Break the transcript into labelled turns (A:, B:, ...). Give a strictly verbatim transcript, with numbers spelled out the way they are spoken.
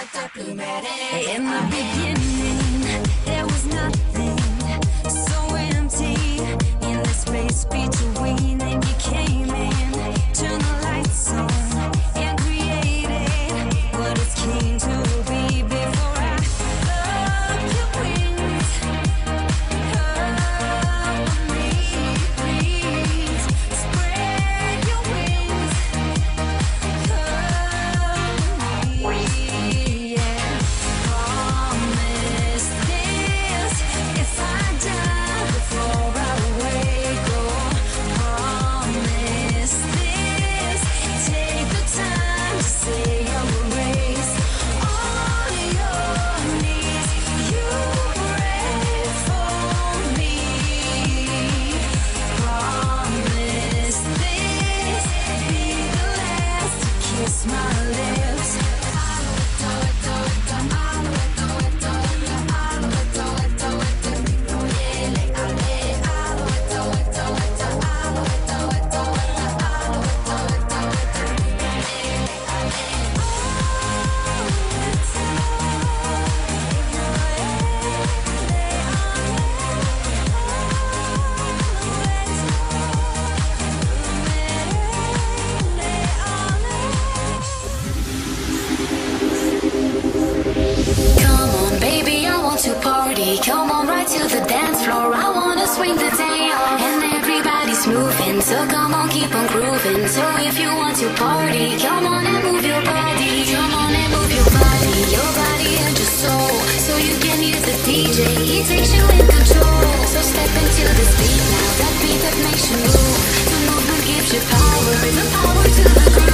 A: In the beginning, there was nothing, so empty in the space between. And you came in, turned the lights on, and created what it's came to be. Before I up your wings, cover me, please. Spread your wings, cover me, yeah. Promise this, if I die before I wake up. Promise this, take the time to say your grace. On your knees, you pray for me. Promise this, be the last to kiss my lips. Come on, baby, I want to party. Come on, right to the dance floor. I wanna swing the day on, and everybody's moving. So come on, keep on grooving. So if you want to party, come on and move your body. Come on and move your body, your body and your soul. So you can hear the D J, he takes you in control. So step into this beat now, that beat that makes you move. The movement gives you power, the power to the groove.